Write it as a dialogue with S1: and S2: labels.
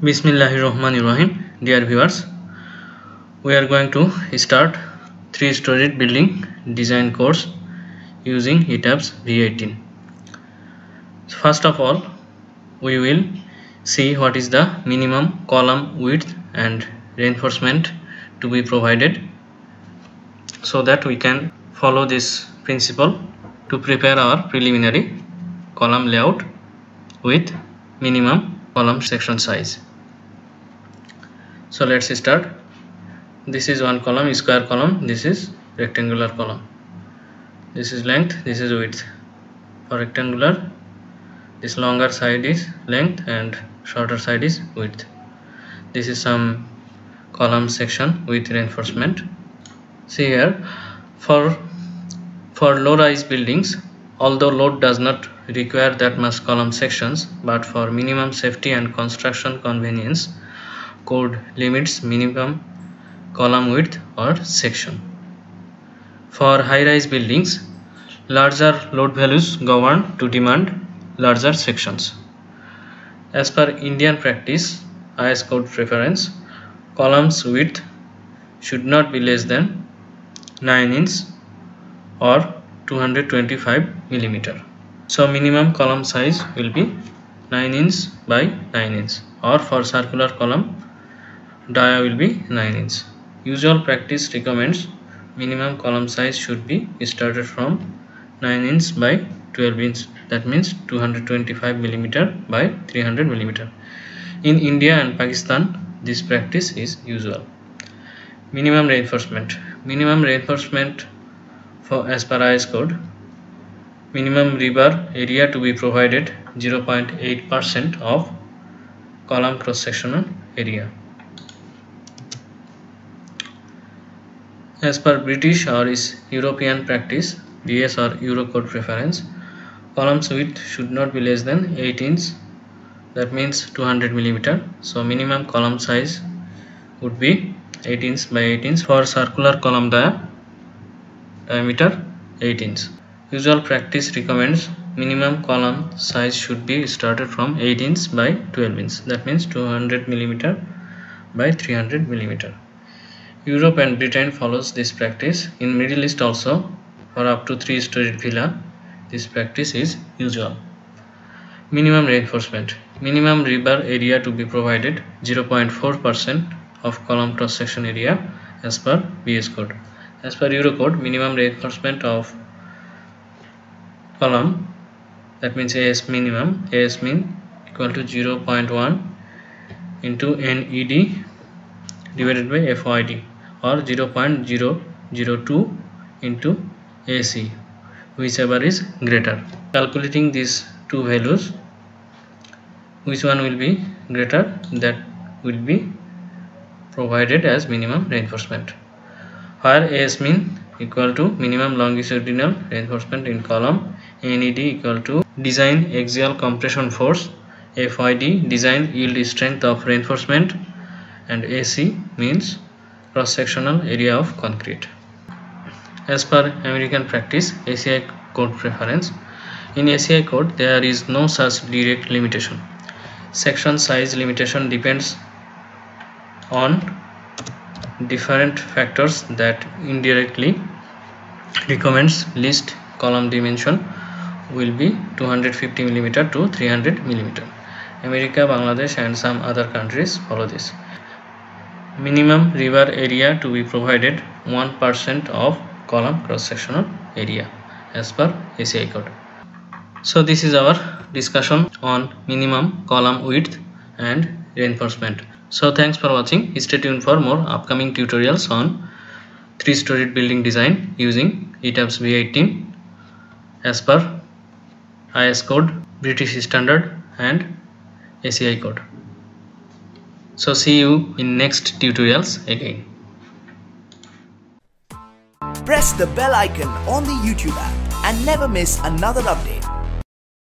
S1: Bismillahirrahmanirrahim. Dear viewers, we are going to start 3-storied building design course using ETABS V18. First of all, we will see what is the minimum column width and reinforcement to be provided, so that we can follow this principle to prepare our preliminary column layout with minimum column section size. So let's start. This is one column, square column. This is rectangular column. This is length, this is width. For rectangular, this longer side is length and shorter side is width. This is some column section with reinforcement. See here, for low-rise buildings, although load does not require that much column sections, but for minimum safety and construction convenience, code limits minimum column width or section. For high-rise buildings, larger load values govern to demand larger sections. As per Indian practice, IS code preference, columns width should not be less than 9 inch or 225 mm. So minimum column size will be 9 inch by 9 inch, or for circular column dia will be 9 inch. Usual practice recommends minimum column size should be started from 9 inch by 12 inch, that means 225 mm by 300 mm. In India and Pakistan, this practice is usual. Minimum reinforcement. Minimum reinforcement for as per IS code, minimum rebar area to be provided 0.8% of column cross-sectional area. As per British or European practice, BS or Eurocode preference, columns width should not be less than 8 inch, that means 200 mm. So minimum column size would be 8 inch by 8 inch. For circular column diameter 8 inch. Usual practice recommends minimum column size should be started from 8 inch by 12 inch, that means 200 mm by 300 mm. Europe and Britain follows this practice. In Middle East also, for up to 3-storied villa, this practice is usual. Minimum reinforcement. Minimum rebar area to be provided 0.4% of column cross section area as per BS code. As per Eurocode, minimum reinforcement of column, that means AS minimum, AS min equal to 0.1 into NED divided by FYD, or 0.002 into AC, whichever is greater. Calculating these two values, which one will be greater, that will be provided as minimum reinforcement. Where AS min equal to minimum longitudinal reinforcement in column, NED equal to design axial compression force, FYD design yield strength of reinforcement, and AC means cross-sectional area of concrete. As per American practice, ACI code preference, in ACI code there is no such direct limitation. Section size limitation depends on different factors that indirectly recommends least column dimension will be 250 mm to 300 mm. America, Bangladesh and some other countries follow this. Minimum rebar area to be provided 1% of column cross-sectional area as per ACI code. So this is our discussion on minimum column width and reinforcement. So thanks for watching. Stay tuned for more upcoming tutorials on 3-storied building design using ETABS V18 as per IS code, British standard and ACI code. So see you in next tutorials again.
S2: Press the bell icon on the YouTube app and never miss another update.